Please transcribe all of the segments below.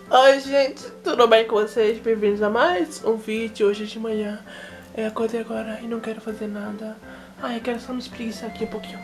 Oi gente, tudo bem com vocês? Bem-vindos a mais um vídeo. Hoje de manhã acordei agora e não quero fazer nada. Ai, eu quero só me espreguiçar aqui um pouquinho.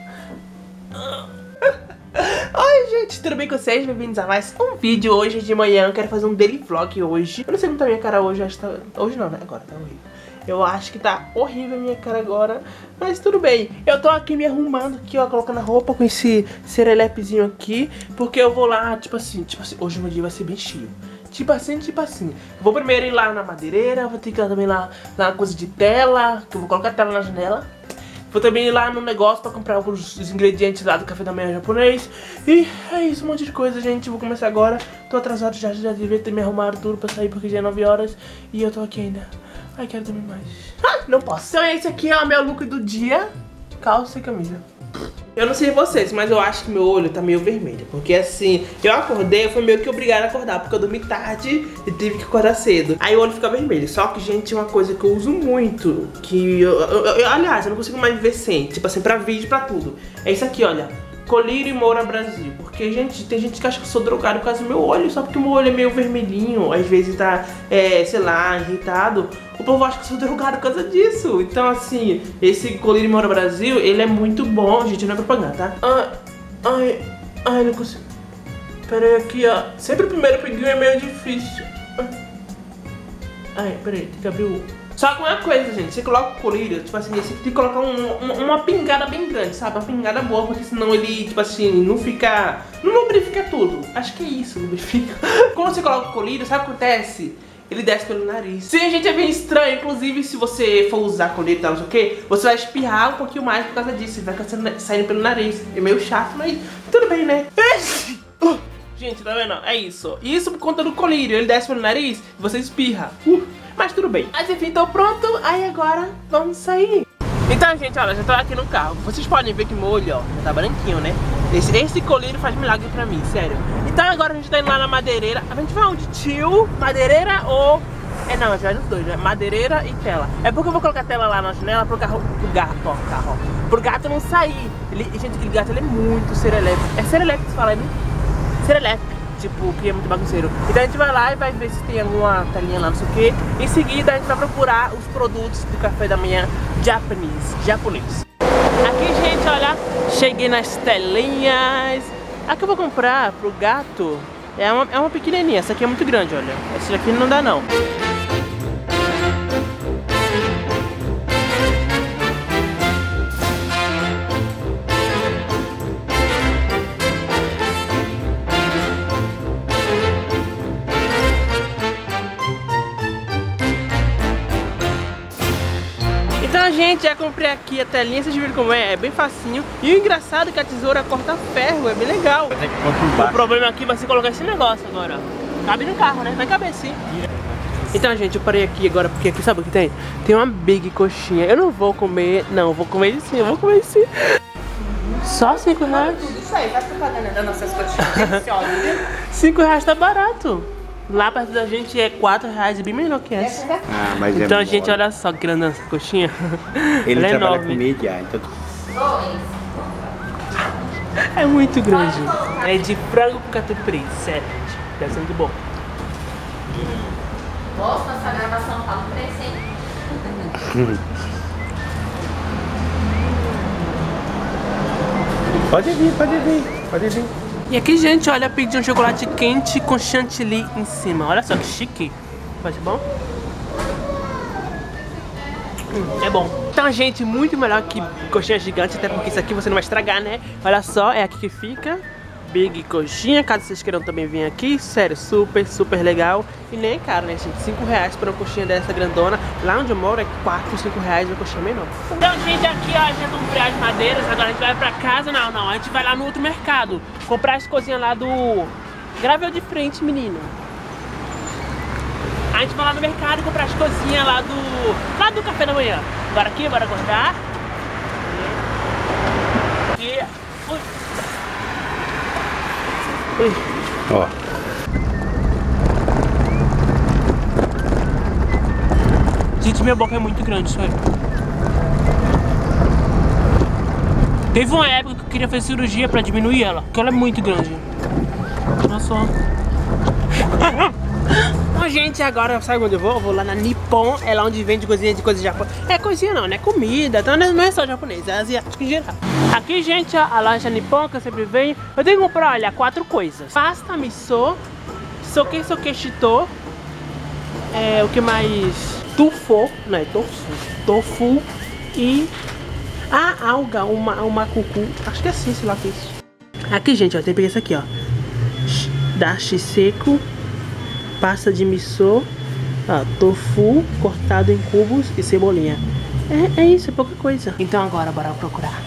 Oi gente, tudo bem com vocês? Bem-vindos a mais um vídeo. Hoje de manhã eu quero fazer um daily vlog hoje. Eu não sei como tá a minha cara hoje, acho que tá... Hoje não, né? Agora tá horrível. Eu acho que tá horrível a minha cara agora, mas tudo bem. Eu tô aqui me arrumando aqui, ó, colocando a roupa com esse serelepezinho aqui, porque eu vou lá, tipo assim, hoje o meu dia vai ser bem cheio. Tipo assim. Vou primeiro ir lá na madeireira, vou ter que ir lá também lá na coisa de tela, que eu vou colocar a tela na janela. Vou também ir lá no negócio pra comprar os ingredientes lá do café da manhã japonês. E é isso, um monte de coisa, gente. Vou começar agora. Tô atrasado já devia ter me arrumado tudo pra sair, porque já é 9 horas. E eu tô aqui ainda. Ai, quero dormir mais. Não posso. Então esse aqui é o meu look do dia. Calça e camisa. Eu não sei vocês, mas eu acho que meu olho tá meio vermelho. Porque assim, eu acordei, eu fui meio que obrigada a acordar, porque eu dormi tarde e tive que acordar cedo. Aí o olho fica vermelho. Só que, gente, uma coisa que eu uso muito, que aliás, eu não consigo mais viver sem. Tipo assim, pra vídeo, pra tudo. É isso aqui, olha. Colírio Moura Brasil. Porque, gente, tem gente que acha que eu sou drogado por causa do meu olho. Só porque o meu olho é meio vermelhinho. Às vezes tá, sei lá, irritado. O povo acha que eu sou drogado por causa disso. Então, assim, esse Colírio Moura Brasil, ele é muito bom. Gente, não é propaganda, tá? Ai, não consigo. Pera aí, aqui, ó. Sempre o primeiro peguinho é meio difícil. Ai, pera aí, tem que abrir o... Só que uma coisa, gente, você coloca o colírio, tipo assim, você tem que colocar uma pingada bem grande, sabe? Uma pingada boa, porque senão ele, tipo assim, não fica... Não lubrifica tudo. Acho que é isso, lubrifica. Quando você coloca o colírio, sabe o que acontece? Ele desce pelo nariz. Sim, gente, é bem estranho. Inclusive, se você for usar colírio e tal, não sei o que, você vai espirrar um pouquinho mais por causa disso. Vai saindo pelo nariz. É meio chato, mas tudo bem, né? Gente, tá vendo? É isso. Isso por conta do colírio. Ele desce pelo nariz e você espirra. Mas tudo bem. Mas enfim, tô pronto. Aí agora vamos sair. Então, gente, olha, já tô aqui no carro. Vocês podem ver que meu olho, ó, já tá branquinho, né? Esse colírio faz milagre pra mim, sério. Então agora a gente tá indo lá na madeireira. A gente vai onde? Tio? Madeireira ou... não, a gente vai nos dois, né? Madeireira e tela. É porque eu vou colocar a tela lá na janela pro gato, ó. Pro gato não sair. Gente, aquele gato, ele é muito serelepe. É serelepe que se fala, né? Serelepe. Tipo, que é muito bagunceiro. Então a gente vai lá e vai ver se tem alguma telinha lá, não sei o que. Em seguida a gente vai procurar os produtos do café da manhã japonês. Aqui, gente, olha, cheguei nas telinhas. A que eu vou comprar pro gato é uma pequenininha. Essa aqui é muito grande, olha. Essa aqui não dá, não. Então, gente, já comprei aqui a telinha, vocês viram como é? É bem facinho. E o engraçado é que a tesoura corta ferro, é bem legal. O problema aqui vai ser colocar esse negócio agora, ó. Cabe no carro, né? Vai caber sim. Então, gente, eu parei aqui agora porque aqui, sabe o que tem? Tem uma big coxinha. Eu não vou comer, não, eu vou comer sim, eu vou comer sim. Só 5 reais? Isso aí, vai propaganda das nossas coxinhas. 5 reais tá barato. Lá perto da gente é 4 reais e bem menor que essa. Mas então, gente, olha só que grande essa coxinha. Ele ela é trabalha enorme. com mídia, então... É muito grande. É de frango com catupiry, sério, gente. Deve ser muito bom. Nossa, nossa gravação fala um preço, hein? Pode vir. E aqui, gente, olha, pedi um chocolate quente com chantilly em cima. Olha só que chique. Vai ser bom? É bom. Então, gente, muito melhor que coxinha gigante, até porque isso aqui você não vai estragar, né? Olha só, é aqui que fica. Big coxinha, caso vocês queiram também vir aqui. Sério, super legal. E nem é caro, né, gente? 5 reais pra uma coxinha dessa grandona. Lá onde eu moro é 4, 5 reais uma coxinha menor. Então, gente, aqui, ó, já comprei as madeiras. Agora a gente vai pra casa. Não, a gente vai lá no outro mercado comprar as coisinhas lá do... Gravel de frente, menino. A gente vai lá no mercado comprar as coisinhas lá do café da manhã. Agora aqui, bora acordar. E... Ó. Gente, minha boca é muito grande, sério. Teve uma época que eu queria fazer cirurgia pra diminuir ela, porque ela é muito grande. Olha só. gente, agora sabe onde eu vou? Eu vou lá na Nippon, é lá onde vende coisinha de coisa japonesa. É coisinha não, né? Comida, então não é só japonês, é asiático em geral. Aqui, gente, ó, a loja Nippon que eu sempre venho. Eu tenho que comprar, olha, 4 coisas. Pasta miso, soke shito, o que mais? Tofu, não é tofu e a alga, uma cucu, acho que é assim, sei lá o que é isso. Aqui, gente, ó, tem que pegar isso aqui, ó. Dashi seco, pasta de miso, ó, tofu cortado em cubos e cebolinha. É isso, é pouca coisa. Então agora, bora procurar.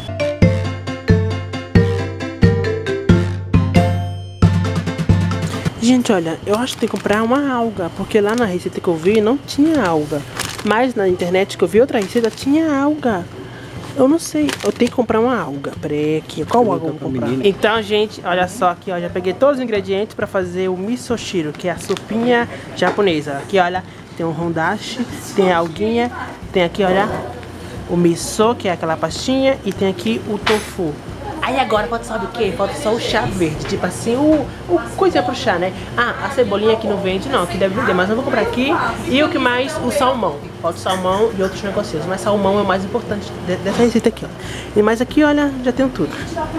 Gente, olha, eu acho que tem que comprar uma alga, porque lá na receita que eu vi não tinha alga. Mas na internet que eu vi outra receita tinha alga. Eu não sei, eu tenho que comprar uma alga. Peraí, aqui, qual alga eu vou comprar? Então, gente, olha só aqui, ó, já peguei todos os ingredientes pra fazer o misoshiro, que é a sopinha japonesa. Aqui, olha, tem o hondashi, tem a alguinha, tem aqui, olha, o miso, que é aquela pastinha, e tem aqui o tofu. Aí agora falta, sabe o que? Falta só o chá verde, tipo assim, o coisa pro chá, né? Ah, a cebolinha aqui não vende, não, que deve vender, mas eu vou comprar aqui. E o que mais? O salmão. Falta o salmão e outros negócios, mas salmão é o mais importante dessa receita aqui, ó. E mais aqui, olha, já tenho tudo.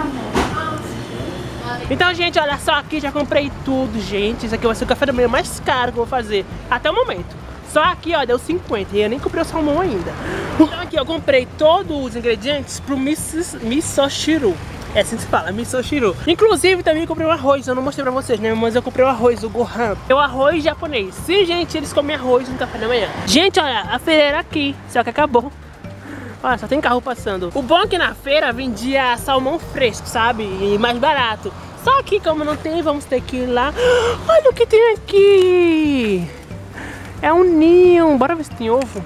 Então, gente, olha só aqui, já comprei tudo, gente. Isso aqui vai ser o café da manhã mais caro que eu vou fazer até o momento. Só aqui, ó, deu 50 e eu nem comprei o salmão ainda. Então aqui eu comprei todos os ingredientes pro misoshiro. É assim que se fala, misoshiro. Inclusive também comprei um arroz, eu não mostrei pra vocês, né? Mas eu comprei o arroz, o gohan. É o arroz japonês. Sim, gente, eles comem arroz no café da manhã. Gente, olha, a feira era aqui, só que acabou. Olha, só tem carro passando. O bom é que na feira vendia salmão fresco, sabe? E mais barato. Só que como não tem, vamos ter que ir lá. Olha o que tem aqui. É um ninho. Bora ver se tem ovo.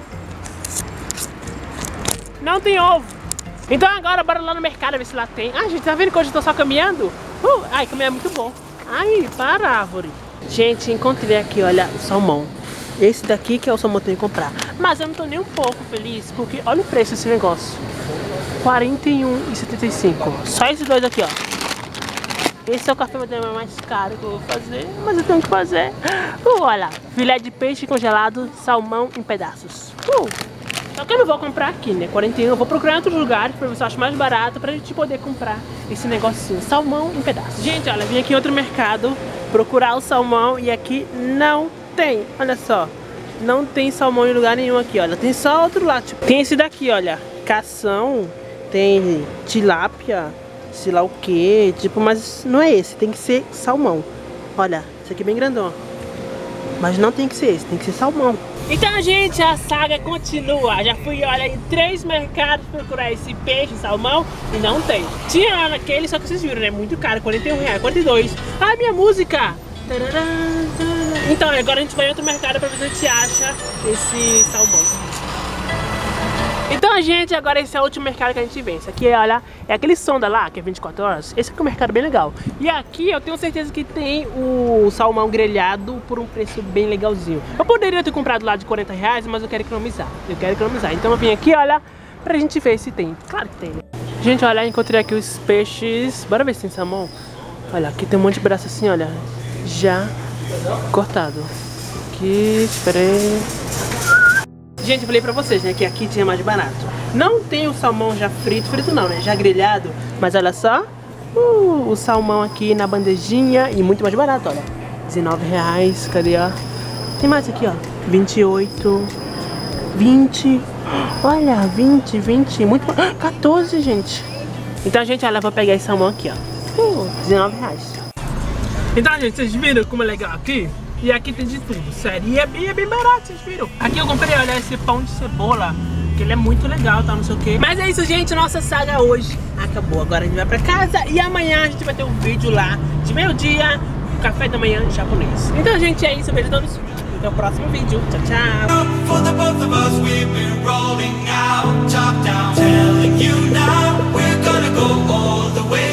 Não tem ovo. Então agora bora lá no mercado ver se lá tem. Ah, gente, tá vendo que hoje eu tô só caminhando? Ai, caminhar é muito bom. Ai, para a árvore. Gente, encontrei aqui, olha, o salmão. Esse daqui que é o salmão que eu tenho que comprar. Mas eu não tô nem um pouco feliz, porque olha o preço desse negócio. R$ 41,75. Só esses dois aqui, ó. Esse é o café da manhã mais caro que eu vou fazer, mas eu tenho que fazer. Olha, filé de peixe congelado, salmão em pedaços. Só que eu não vou comprar aqui, né? 41, eu vou procurar em outros lugares pra ver se eu acho mais barato pra gente poder comprar esse negocinho, salmão em pedaços. Gente, olha, vim aqui em outro mercado procurar o salmão e aqui não tem. Olha só, não tem salmão em lugar nenhum aqui, olha. Tem só outro lado, tipo, tem esse daqui, olha, cação, tem tilápia, sei lá o que, tipo, mas não é esse, tem que ser salmão. Olha, esse aqui é bem grandão, mas não tem que ser esse, tem que ser salmão. Então, gente, a saga continua. Já fui, olha, em 3 mercados procurar esse peixe, salmão, e não tem. Tinha lá naquele, só que vocês viram, né? Muito caro, R$41, 42. Ah, minha música! Então, agora a gente vai em outro mercado pra ver se a gente acha esse salmão. Então, gente, agora esse é o último mercado que a gente vem. Esse aqui, olha, é aquele Sonda lá, que é 24 horas. Esse aqui é um mercado bem legal. E aqui eu tenho certeza que tem o salmão grelhado por um preço bem legalzinho. Eu poderia ter comprado lá de R$40, mas eu quero economizar. Então eu vim aqui, olha, pra gente ver se tem. Claro que tem, né? Gente, olha, encontrei aqui os peixes. Bora ver se tem salmão. Olha, aqui tem um monte de braço assim, olha, já cortado. Aqui, espera aí. Gente, eu falei pra vocês, né, que aqui tinha mais barato. Não tem o salmão já frito não, né, já grelhado. Mas olha só, o salmão aqui na bandejinha e muito mais barato, olha. R$19, cadê, ó? Tem mais aqui, ó, 28, 20, olha, 20, muito, 14, gente. Então, gente, olha, eu vou pegar esse salmão aqui, ó, R$19. Então, gente, vocês viram como é legal aqui? E aqui tem de tudo, sério, e é bem barato, vocês viram? Aqui eu comprei, olha, esse pão de cebola, que ele é muito legal, tá, não sei o que. Mas é isso, gente, nossa saga hoje acabou. Agora a gente vai pra casa e amanhã a gente vai ter um vídeo lá de meio-dia, café da manhã japonês. Então, gente, é isso, beijo todos. Até o próximo vídeo, tchau, tchau.